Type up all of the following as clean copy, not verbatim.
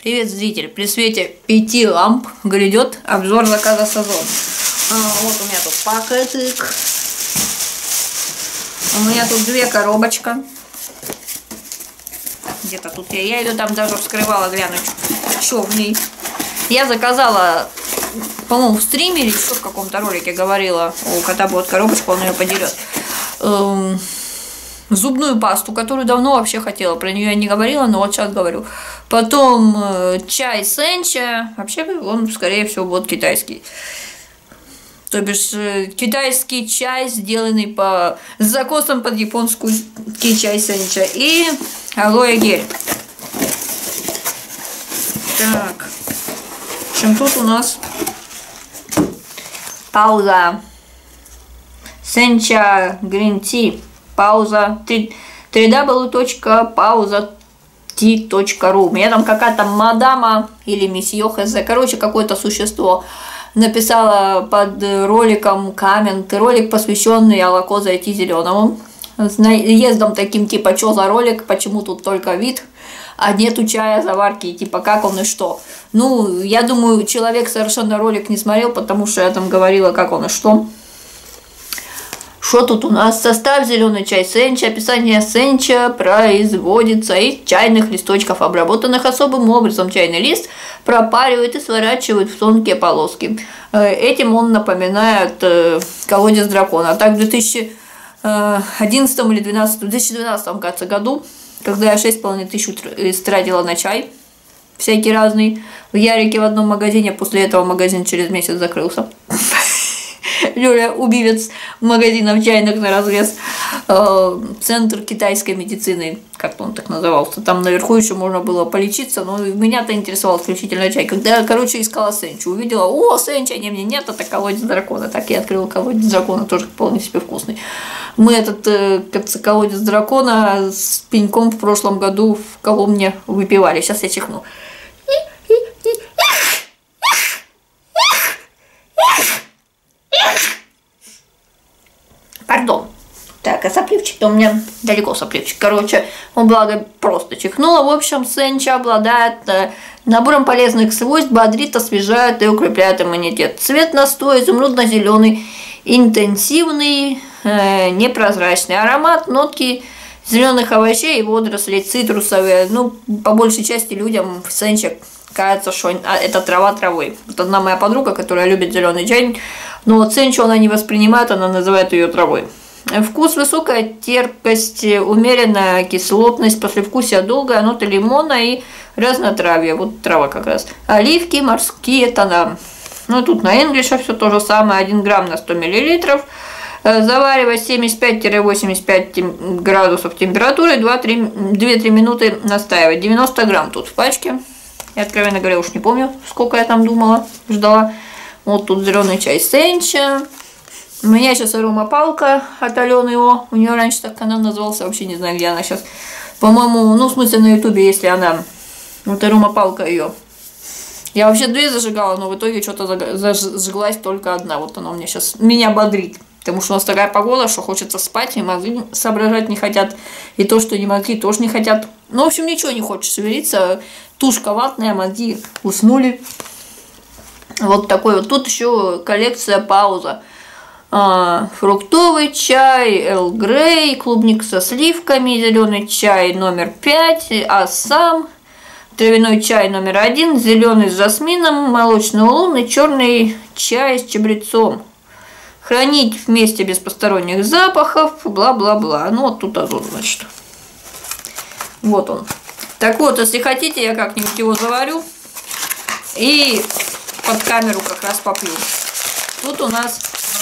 Привет, зритель! При свете 5 ламп грядет обзор заказа Сазон. Вот у меня тут пакетик. У меня тут 2 коробочка. Где-то тут я ее там даже вскрывала, глянуть, что в ней. Я заказала, по-моему, в стриме или что, в каком-то ролике говорила, у кота будет коробочка, он ее поделет. Зубную пасту, которую давно вообще хотела, про нее я не говорила, но вот сейчас говорю. Потом чай сенча, вообще он, скорее всего, будет китайский. То бишь китайский чай, сделанный по закосам под японский чай сенча. И алоэ гель. Так, в общем, тут у нас пауза сенча green tea. Пауза www.pauzat.ru. У меня там какая-то мадама или месье хз, короче, какое-то существо написала под роликом коммент, ролик, посвященный Алако зайти зеленому, с наездом таким типа, что за ролик, почему тут только вид, а нету чая, заварки, типа как он и что. Ну, я думаю, человек совершенно ролик не смотрел, потому что я там говорила, как он и что. Что тут у нас? Состав: зеленый чай сенча. Описание: сенча производится из чайных листочков, обработанных особым образом. Чайный лист пропаривают и сворачивают в тонкие полоски. Этим он напоминает колодец дракона. Так, в 2011 или 2012, кажется, году, когда я 6500 истратила на чай всякий разный в Ярике в одном магазине, после этого магазин через месяц закрылся. Лёля убивец магазинов чайных на развес. Центр китайской медицины, как-то он так назывался. Там наверху еще можно было полечиться, но меня-то интересовал исключительно чай. Когда я, короче, искала сенчу, увидела: о, сенча, не, мне нет, это колодец дракона. Так я открыла колодец дракона, тоже вполне себе вкусный. Мы этот колодец дракона с пеньком в прошлом году в Коломне выпивали. Сейчас я чихну. Пардон. Так, а сопливчик-то у меня далеко сопливчик. Короче, он, благо, просто чихнула. В общем, сенча обладает набором полезных свойств, бодрит, освежает и укрепляет иммунитет. Цвет настоя изумрудно-зеленый, интенсивный, непрозрачный. Аромат: нотки зеленых овощей и водорослей, цитрусовые. Ну, по большей части людям в сенча кажется, что это трава травы. Вот одна моя подруга, которая любит зеленый чай, но вот сенчу она не воспринимает, она называет ее травой. Вкус: высокая терпкость, умеренная кислотность, послевкусие долгая, ноты лимона и разнотравья. Вот трава как раз. Оливки, морские тона. Ну, тут на English все то же самое. 1 грамм на 100 миллилитров. Заваривать 75-85 градусов температуры, 2-3 минуты настаивать. 90 грамм тут в пачке. Я, откровенно говоря, уж не помню, сколько я там думала, ждала. Вот тут зеленый чай сенча. У меня сейчас аромапалка от Алены О. У нее раньше так канал назывался, вообще не знаю, где она сейчас. По-моему, ну, в смысле, на ютубе, если она. Вот аромапалка ее. Я вообще 2 зажигала, но в итоге что-то зажглась только одна. Вот она у меня сейчас меня бодрит. Потому что у нас такая погода, что хочется спать, и мозги соображать не хотят. И то, что не мозги, тоже не хотят. Ну, в общем, ничего не хочешь шевелиться. Тушка ватная, мозги уснули. Вот такой вот. Тут еще коллекция пауза. Фруктовый чай, Эрл Грей, клубник со сливками, зеленый чай номер 5, Ассам, травяной чай номер 1, зеленый с жасмином, молочный улун и черный чай с чабрецом. Хранить вместе без посторонних запахов, бла-бла-бла. Ну, вот тут азот, значит. Вот он. Так вот, если хотите, я как-нибудь его заварю и под камеру как раз попью. Тут у нас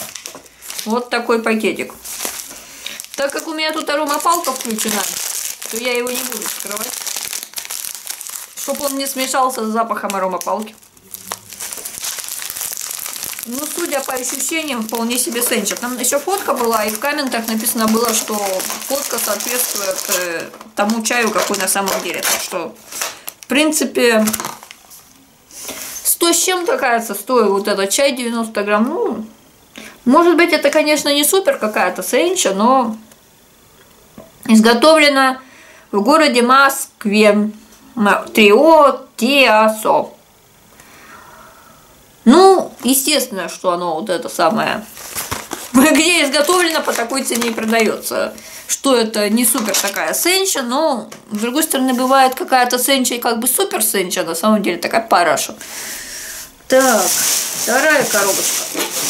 вот такой пакетик. Так как у меня тут аромапалка включена, то я его не буду вскрывать, чтобы он не смешался с запахом аромапалки. Ну, судя по ощущениям, вполне себе сенча. Там еще фотка была, и в комментах написано было, что фотка соответствует тому чаю, какой на самом деле. Так что, в принципе, 100 с чем-то, кажется, стоит вот этот чай 90 грамм. Ну, может быть, это, конечно, не супер какая-то сенча, но изготовлена в городе Москве. Трио Тиасо. Ну, естественно, что оно вот это самое, где изготовлено, по такой цене и продается. Что это не супер такая сенча, но с другой стороны бывает какая-то сенча и как бы супер сенча, на самом деле такая параша. Так, вторая коробочка.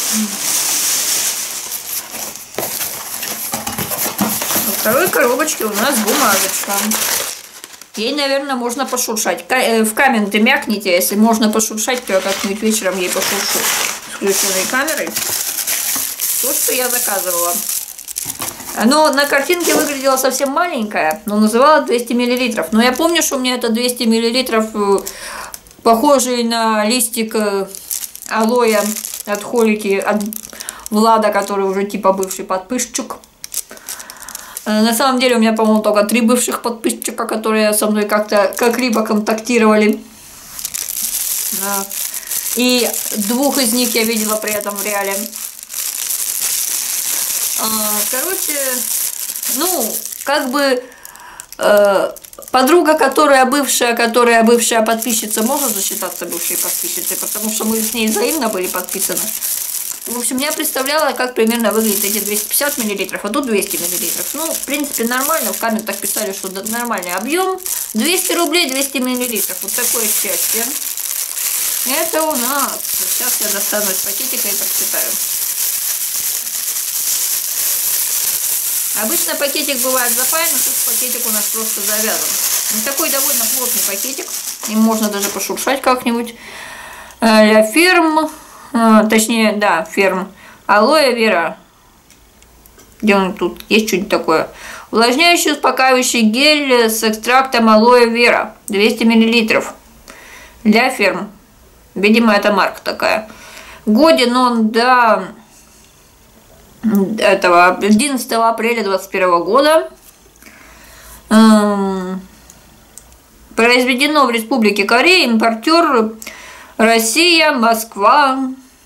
Во второй коробочке у нас бумажечка. Ей, наверное, можно пошуршать. В комменты мякните, если можно пошуршать, то я как-нибудь вечером ей пошуршу с включенной камерой. То, что я заказывала. Оно на картинке выглядело совсем маленькое, но называлось 200 мл. Но я помню, что у меня это 200 мл, похожий на листик алоэ от Холики, от Влада, который уже типа бывший подписчик. На самом деле у меня, по-моему, только 3 бывших подписчика, которые со мной как-то как-либо контактировали. И 2 из них я видела при этом в реале. Короче, ну, как бы подруга, которая бывшая подписчица, может засчитаться бывшей подписчицей, потому что мы с ней взаимно были подписаны. В общем, я представляла, как примерно выглядят эти 250 мл, а тут 200 мл. Ну, в принципе, нормально. В комментах писали, что нормальный объем. 200 рублей, 200 мл. Вот такое счастье. Это у нас. Сейчас я достану из пакетика и прочитаю. Обычно пакетик бывает запаян, а тут пакетик у нас просто завязан. Ну, такой довольно плотный пакетик. Им можно даже пошуршать как-нибудь. Ля фирм. Точнее, да, фирм. Алоэ вера. Где он тут? Есть что-нибудь такое. Увлажняющий, успокаивающий гель с экстрактом алоэ вера. 200 мл. Для фирм. Видимо, это марка такая. Годен он до 11 апреля 2021 года. Произведено в Республике Корея. Импортер Россия, Москва,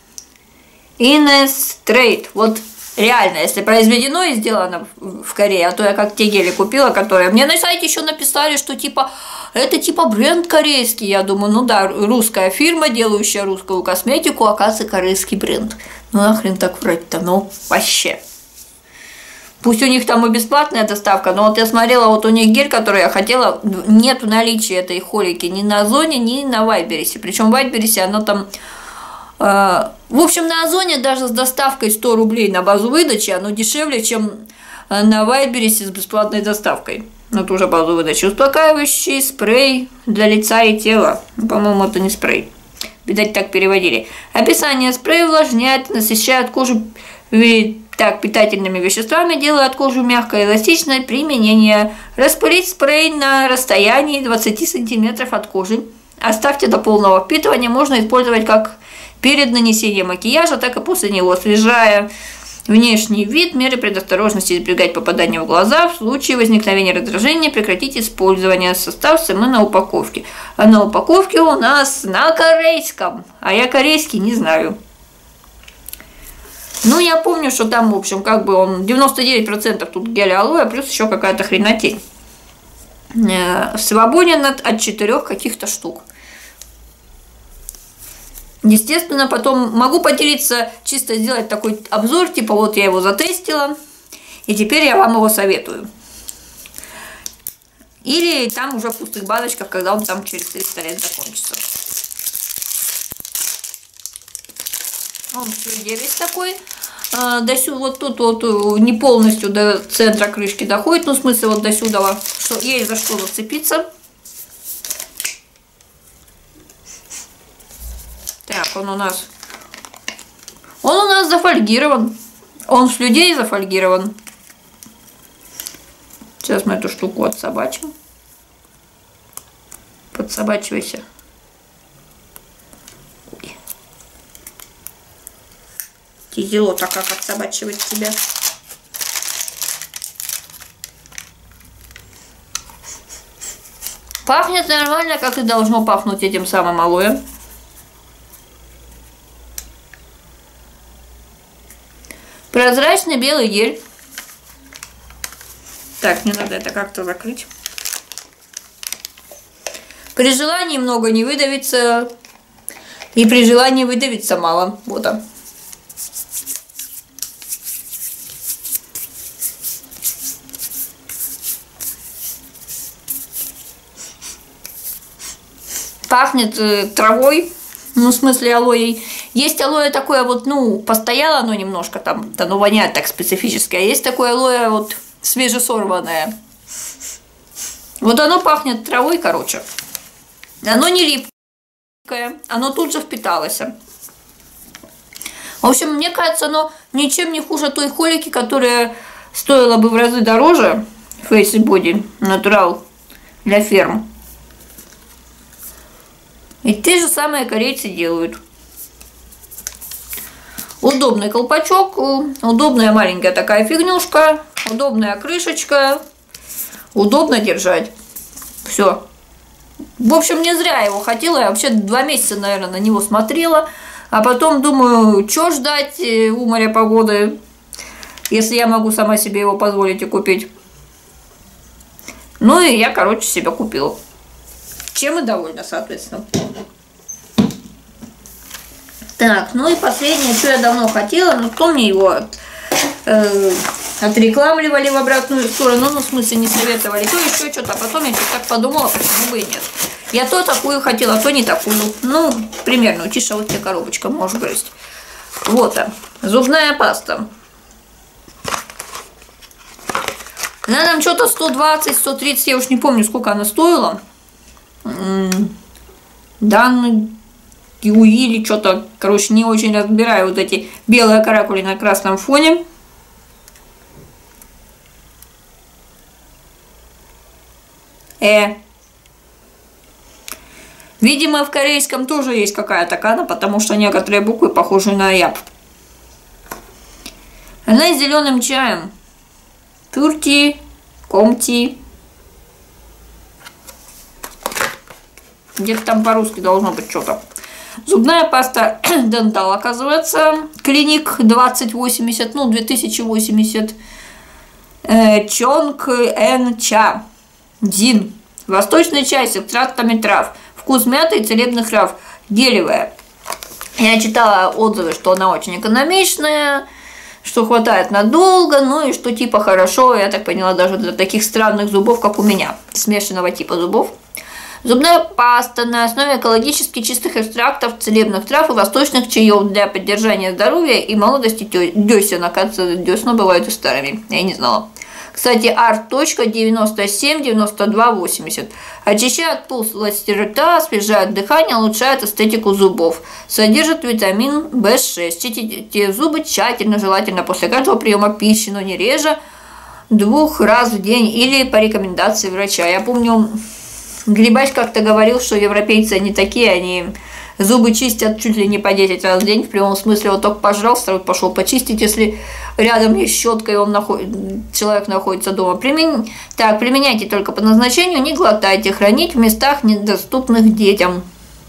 Инес Трейд. Вот реально, если произведено и сделано в Корее, а то я как те гели купила, которые мне на сайте еще написали, что типа это типа бренд корейский. Я думаю, ну да, русская фирма, делающая русскую косметику, оказывается, корейский бренд. Ну нахрен так врать-то, ну вообще. Пусть у них там и бесплатная доставка, но вот я смотрела, вот у них гель, который я хотела, нет в наличии этой Холики ни на Озоне, ни на Вайберисе. Причем в Вайберисе оно там... в общем, на Озоне даже с доставкой 100 рублей на базу выдачи, оно дешевле, чем на Вайберисе с бесплатной доставкой. Ну, тоже базу выдачи. Успокаивающий спрей для лица и тела. По-моему, это не спрей. Видать, так переводили. Описание: спрей увлажняет, насыщает кожу питательными веществами, делает кожу мягкой и эластичной. Применение: распылить спрей на расстоянии 20 см от кожи. Оставьте до полного впитывания. Можно использовать как перед нанесением макияжа, так и после него. Освежая внешний вид, меры предосторожности: избегать попадания в глаза. В случае возникновения раздражения прекратить использование. Состав СМ на упаковке. А на упаковке у нас на корейском. А я корейский не знаю. Ну, я помню, что там, в общем, как бы он 99% тут гель алоэ, плюс еще какая-то хренотень. Свободен от 4 каких-то штук. Естественно, потом могу поделиться, чисто сделать такой обзор, типа вот я его затестила, и теперь я вам его советую. Или там уже в пустых баночках, когда он там через 300 лет закончится. Он все весь такой. До сюда, вот тут вот не полностью до центра крышки доходит, ну в смысле вот до сюда, что есть за что зацепиться. Так, он у нас зафольгирован. Он с людей зафольгирован. Сейчас мы эту штуку отсобачим. Подсобачивайся. Тяжело-то как отсобачивать тебя. Пахнет нормально, как и должно пахнуть этим самым алоэ. Прозрачный белый гель. Так, мне надо это как-то закрыть. При желании много не выдавится, и при желании выдавится мало. Вот он. Пахнет травой, ну, в смысле алоэ. Есть алоэ такое вот, ну, постояло оно немножко там, оно воняет так специфически, а есть такое алоэ вот свежесорванное. Вот оно пахнет травой, короче. Оно не липкое, оно тут же впиталось. В общем, мне кажется, оно ничем не хуже той холики, которая стоила бы в разы дороже. Face Body Natural для ферм. И те же самые корейцы делают. Удобный колпачок, удобная маленькая такая фигнюшка, удобная крышечка, удобно держать. Все. В общем, не зря его хотела. Я вообще 2 месяца, наверное, на него смотрела. А потом думаю, что ждать у моря погоды, если я могу сама себе его позволить и купить. Ну и я, короче, себе купила. Чем и довольна, соответственно. Так, ну и последнее, что я давно хотела, но то мне его отрекламливали в обратную сторону, ну, в смысле, не советовали, то еще что-то, а потом я так подумала, почему бы и нет. Я то такую хотела, то не такую. Ну, примерно, тише, вот тебе коробочка, можешь грызть. Вот она, зубная паста. Она нам что-то 120-130, я уж не помню, сколько она стоила. Дан или что-то, короче, не очень разбираю вот эти белые каракули на красном фоне. Видимо, в корейском тоже есть какая-то кана, потому что некоторые буквы похожи на яб. Она с зеленым чаем. Пюрти, комти. Где-то там по-русски должно быть что-то. Зубная паста Dental, оказывается. Клиник 2080, ну, 2080. Чонг Эн Ча. Дин. Восточный чай с экстрактами трав. Вкус мяты и целебных трав. Гелевая. Я читала отзывы, что она очень экономичная, что хватает надолго, ну и что типа хорошо, я так поняла, даже для таких странных зубов, как у меня. Смешанного типа зубов. Зубная паста на основе экологически чистых экстрактов, целебных трав и восточных чаев для поддержания здоровья и молодости десен. Оказывается, десна бывают и старыми. Я не знала. Кстати, art.979280. Очищает полость рта, освежает дыхание, улучшает эстетику зубов. Содержит витамин В6. Чистите зубы тщательно, желательно после каждого приема пищи, но не реже 2 раз в день или по рекомендации врача. Я помню, Грибач как-то говорил, что европейцы они такие, они зубы чистят чуть ли не по 10 раз в день, в прямом смысле, вот только пожрал, сразу пошел почистить, если рядом есть щетка и он человек находится дома. Применяйте только по назначению, не глотайте, хранить в местах, недоступных детям.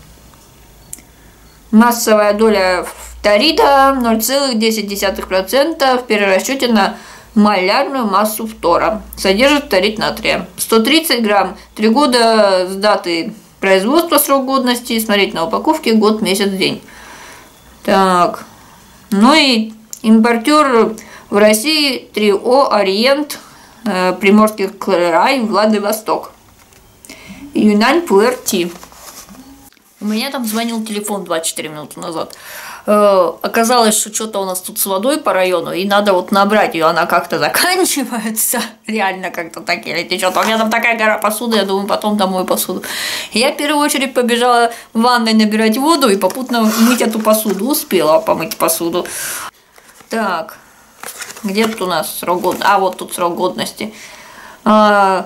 Массовая доля фторида 0,10% в перерасчете на малярную массу фтора. Содержит фторид натрия. 130 грамм. 3 года с даты производства, срок годности. Смотреть на упаковке год, месяц, день. Так. Ну и импортер в России Трио Ориент, Приморский край, Владивосток. Юнань Пуэрти. У меня там звонил телефон 24 минуты назад. Оказалось, что что-то у нас тут с водой по району, и надо вот набрать ее, она как-то заканчивается, реально как-то так или течет. У меня там такая гора посуды, я думаю, потом домой посуду. Я в первую очередь побежала в ванной набирать воду и попутно мыть эту посуду. Успела помыть посуду. Так, где тут у нас срок годности? А, вот тут срок годности. Да,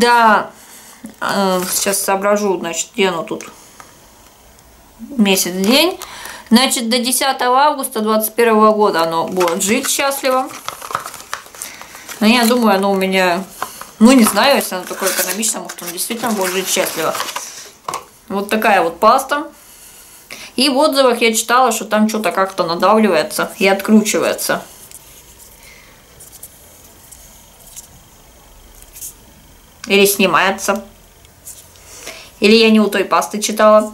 сейчас соображу, значит, где оно тут? Месяц, день. Значит, до 10 августа 2021 года оно будет жить счастливо. Но я думаю, оно у меня... Ну, не знаю, если оно такое экономичное, может, он действительно будет жить счастливо. Вот такая вот паста. И в отзывах я читала, что там что-то как-то надавливается и откручивается. Или снимается. Или я не у той пасты читала?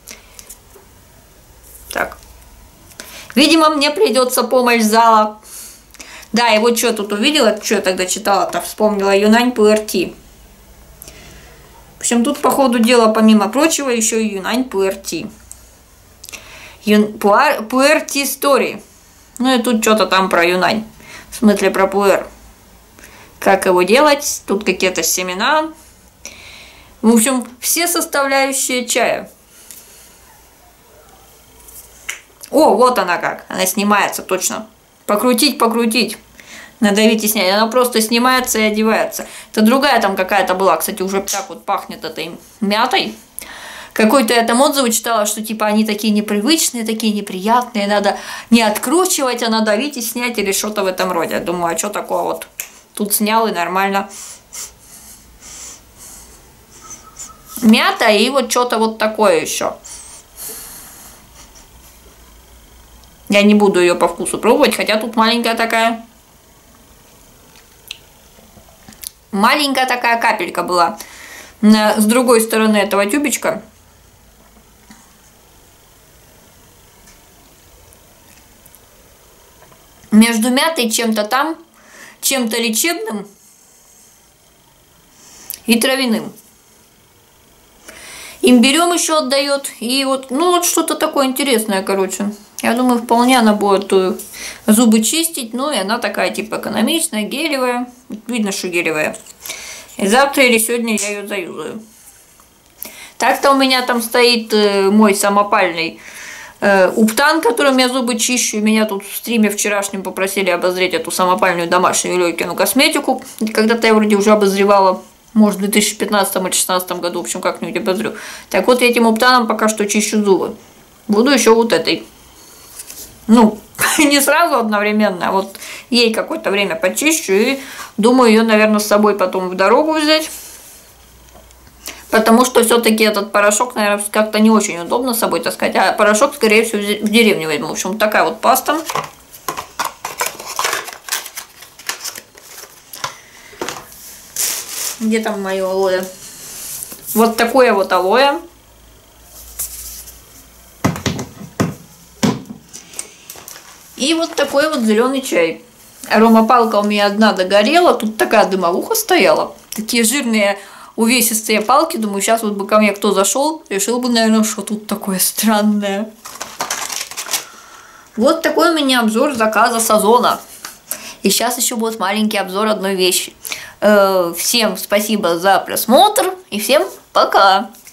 Так. Видимо, мне придется помощь зала. Да, и вот что тут увидела, что я тогда читала-то, вспомнила Юнань Пуэрти. В общем, тут, по ходу дела, помимо прочего, еще и Юнань Пуэрти. Пуэрти Story. Ну и тут что-то там про Юнань. В смысле про пуэр. Как его делать? Тут какие-то семена. В общем, все составляющие чая. О, вот она как. Она снимается точно. Покрутить, покрутить. Надавить и снять. Она просто снимается и одевается. Это другая там какая-то была. Кстати, уже так вот пахнет этой мятой. Какой-то я там отзыв читала, что типа они такие непривычные, такие неприятные. Надо не откручивать, а надавить и снять или что-то в этом роде. Думаю, а что такое вот? Тут снял и нормально. Мята и вот что-то вот такое еще. Я не буду ее по вкусу пробовать, хотя тут маленькая такая. Маленькая такая капелька была с другой стороны этого тюбичка. Между мятой чем-то там, чем-то лечебным и травяным. Имбирем еще отдает. И вот, ну вот что-то такое интересное, короче. Я думаю, вполне она будет зубы чистить. Ну и она такая типа экономичная, гелевая. Видно, что гелевая. И завтра или сегодня я ее заюзаю. Так-то у меня там стоит мой самопальный Уптан, которым я зубы чищу. Меня тут в стриме вчерашнем попросили обозреть эту самопальную домашнюю Лёйкину косметику. Когда-то я вроде уже обозревала. Может, в 2015 или 2016 году, в общем, как-нибудь обозрю. Так вот, этим Уптаном пока что чищу зубы. Буду еще вот этой. Ну, не сразу одновременно, а вот ей какое-то время почищу. И думаю, ее, наверное, с собой потом в дорогу взять. Потому что все-таки этот порошок, наверное, как-то не очень удобно с собой таскать. А порошок, скорее всего, в деревню возьму. В общем, такая вот паста. Где там мое алоэ? Вот такое вот алоэ. И вот такой вот зеленый чай. Аромапалка у меня одна догорела. Тут такая дымовуха стояла. Такие жирные увесистые палки. Думаю, сейчас вот бы ко мне кто зашел, решил бы, наверное, что тут такое странное. Вот такой у меня обзор заказа с Озона. И сейчас еще будет маленький обзор одной вещи. Всем спасибо за просмотр и всем пока!